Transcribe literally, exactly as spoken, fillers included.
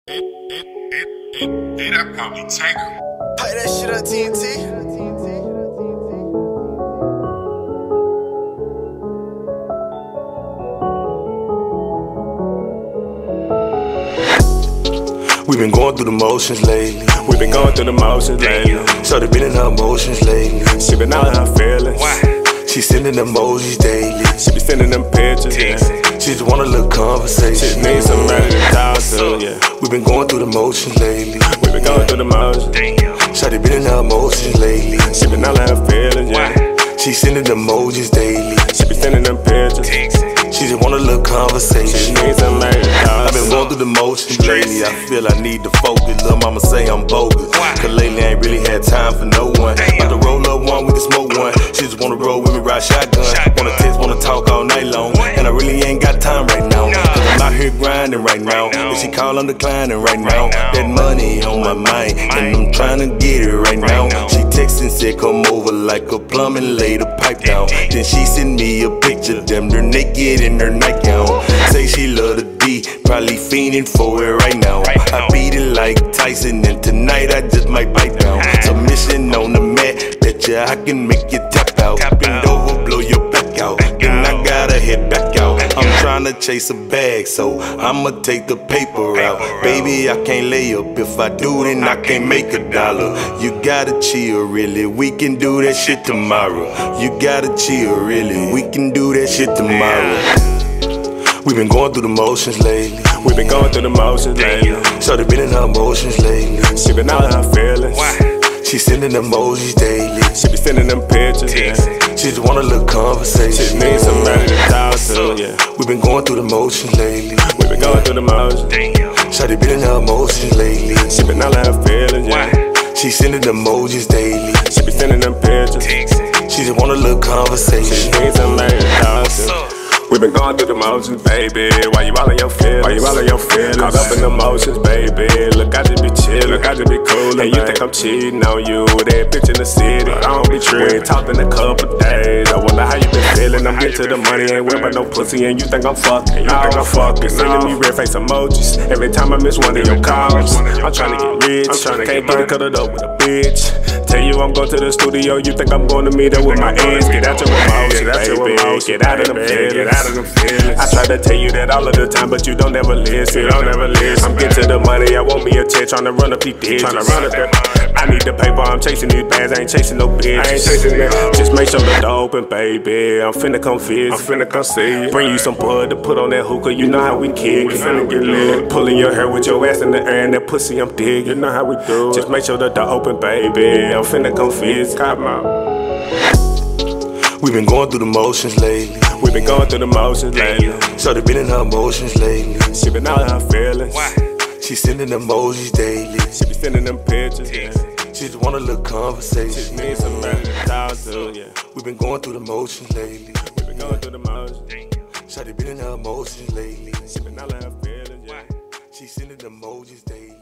It, it, it, it, it, I probably take her. Pipe that shit up, T N T. We've been going through the motions lately. We've been going through the motions lately. So they been in her emotions lately. She been out of her feelings. Why? She sending emojis daily. She be sending them pictures, yeah. She just want a little conversation. She needs somebody to talk to, yeah. We've been going through the motions lately. We've been going through the motions. So they been in her emotions lately. She been out of her feelings, yeah. She sending emojis daily. She be sending them pictures. She just want a little conversation. She needs somebody to talk I've been going through the motions lately. I feel I need to focus. Lil' mama say I'm bogus. Cause lately I ain't really had time for no one. About to roll up one, we can smoke one. She just wanna roll with me, ride shotgun. Wanna text, wanna talk all night long. And I really ain't got time right now. Cause I'm out here grinding right now. If she call, I'm declining right now. That money on my mind, and I'm trying to get it right now. She texting, said come over like a plumbing, lay the pipe down. Then she send me a picture, them they're naked in her nightgown. Say she love the D, probably fiending for it right now. I beat it like Tyson, and tonight I just might bite down. Submission on the mat, betcha I can make you tap out. Bend over, blow your back out, then I gotta head back out. I'm trying to chase a bag, so I'ma take the paper out. Baby, I can't lay up, if I do then I can't make a dollar. You gotta chill, really, we can do that shit tomorrow. You gotta chill, really, we can do that shit tomorrow. We've been going through the motions lately. We've been going through the motions lately. So they been in her emotions lately. She been out of her feelings. She sending emojis daily. She be sending them pictures, yeah. She just want a little conversation. She needs somebody to talk to, yeah. We've been going through the motions lately. We've been going through the motions. So they been in her emotions lately. She been out of her feelings, yeah. She sending emojis daily. She be sending them pictures. She just want a little conversation. She needs somebody to talk to. We've been going through the motions, baby. Why you all in your feelings? Why you all in your feelings? Caught up in the motions, baby. Look, I just be chillin', look, I just be coolin'. And you think I'm cheating on you? That bitch in the city, I don't be trippin'. We ain't talked in a couple days. I wonder how you been feelin'. I'm get to the money, ain't worried about no pussy, and you think I'm fucking. You think I'm fucking? Sending me red face emojis every time I miss one of your calls. I'm tryna get rich, I'm tryna can't get it cut it up with a bitch. Tell you I'm going to the studio, you think I'm going to meet up with my ex? Get out your emotions, baby. Get out of them feelings. I try to tell you that all of the time, but you don't ever listen. You don't ever listen. I'm getting to the money, I want me a check, tryna run up these digits. Tryna run up there. I need the paper, I'm chasing these bags, I ain't chasing no bitches. I ain't chasing that. Just make sure the door open, baby. I'm finna come visit. I'm finna come see you. Bring you some bud to put on that hookah, you know how we kick. We finna get lit. Pulling your hair with your ass in the air and that pussy I'm digging. You know how we do it. Just make sure the door open, baby. I'm finna come visit. Come out. We've been going through the motions lately. We've been going through the motions lately. So they been in her emotions lately. She been out of her feelings. She sending emojis daily. She be sending them pictures, yeah. She just want a little conversation. She needs somebody to talk to, yeah. We've been going through the motions lately. We've been going through the motions. So they been in her emotions lately. She been out of her feelings, yeah. She sending emojis daily.